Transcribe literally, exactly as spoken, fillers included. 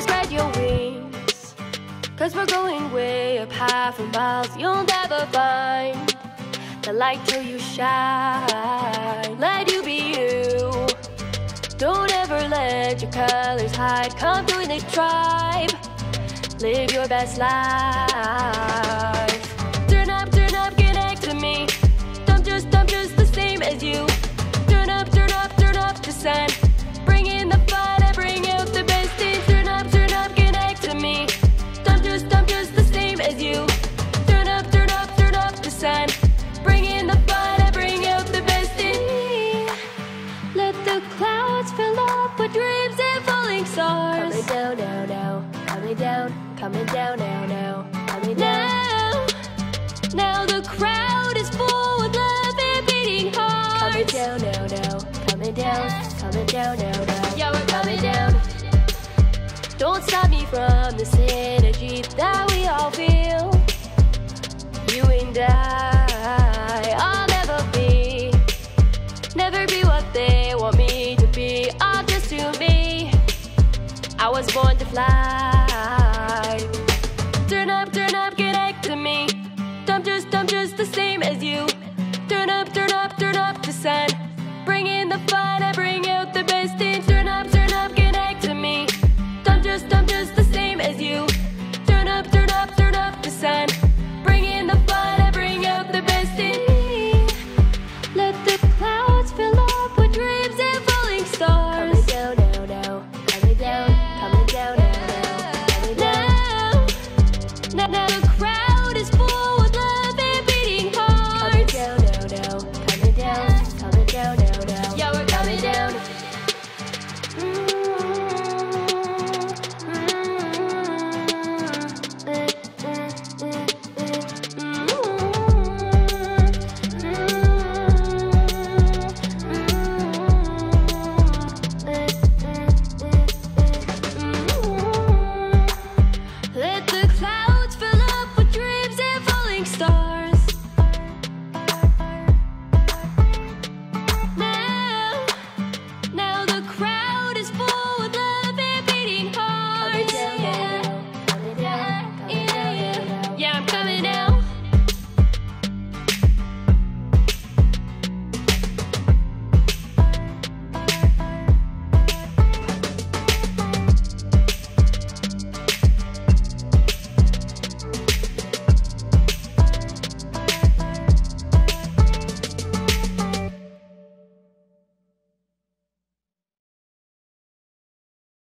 to spread your wings, 'cause we're going way up high for miles. You'll never find the light till you shine. Let you be you. Don't ever let your colors hide. Come join the tribe. Live your best life. Turn up, turn up, connect to me. I'm just, I'm just the same as you. Turn up, turn up, turn up the sun. Bring in the fun and bring out the best in. Turn up, turn up, connect to me. I'm just, I'm just the same as you. Turn up, turn up, turn up the sun. Bring in the fun and bring out the best in me. Let the clouds fill up with dreams and falling stars. Coming down, now, now. Coming down, coming down, now, now. Coming down. Now, now the crowd is full with love and beating hearts. Coming down, now, now. Coming down, coming down, now, now. Yeah, we're coming down. Don't stop me from this energy that we all feel. You and I, I'll never be, never be what they want me to be. All just to me, I was born to fly. Turn up, turn up, connect to me. I'm just, I'm just the same